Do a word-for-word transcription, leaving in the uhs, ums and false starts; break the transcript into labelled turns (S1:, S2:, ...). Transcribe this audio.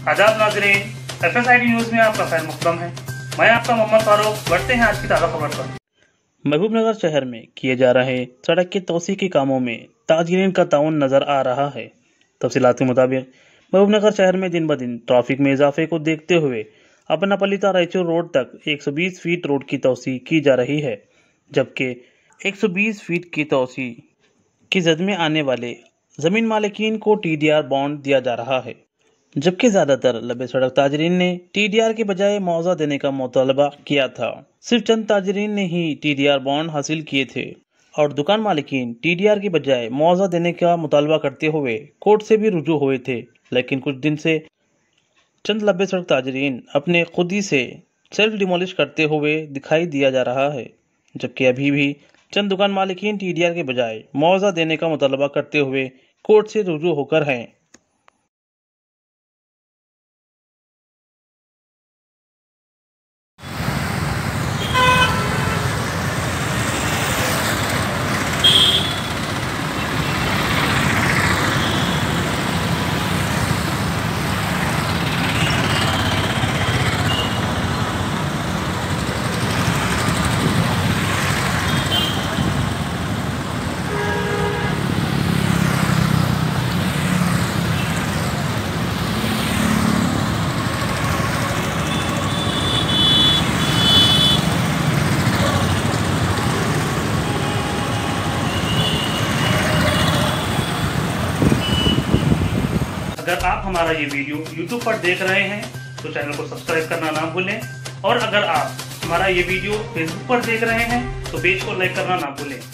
S1: आदाब नाज़रीन, F S I D news में आपका खैर मकदम है। मैं आपका मोहम्मद फारूक। बढ़ते हैं आज की ताज़ा खबर पर। महबूबनगर शहर में किए जा रहे सड़क के तोसी के कामों में ताजरीन का ताउन नजर आ रहा है। तफसीलात के मुताबिक महबूबनगर शहर में दिन ब दिन ट्रैफिक में इजाफे को देखते हुए अपना पलिता रायचूर रोड तक एक सौ बीस फीट रोड की तोसी की जा रही है, जबकि एक सौ बीस फीट की तोसी की जद में आने वाले जमीन मालिकीन को टी डी आर बॉन्ड दिया जा रहा है, जबकि ज्यादातर लंबे सड़क ताजरीन ने टी डी आर के बजाय मुआवजा देने का मुतालबा किया था। सिर्फ चंद ताजरीन ने ही टी डी आर बॉन्ड हासिल किए थे और दुकान मालिकीन टी डी आर के बजाय मुआवजा देने का मुतालबा करते हुए कोर्ट से भी रुजू हुए थे। लेकिन कुछ दिन से चंद लंबे सड़क ताजरीन अपने खुदी से सेल्फ डिमोलिश करते हुए दिखाई दिया जा रहा है, जबकि अभी भी चंद दुकान मालिकीन टी डी आर के बजाय मुआवजा देने का मुतालबा करते हुए कोर्ट से रुजू होकर हैं। अगर आप हमारा ये वीडियो यूट्यूब पर देख रहे हैं तो चैनल को सब्सक्राइब करना ना भूलें, और अगर आप हमारा ये वीडियो फेसबुक पर देख रहे हैं तो पेज को लाइक करना ना भूलें।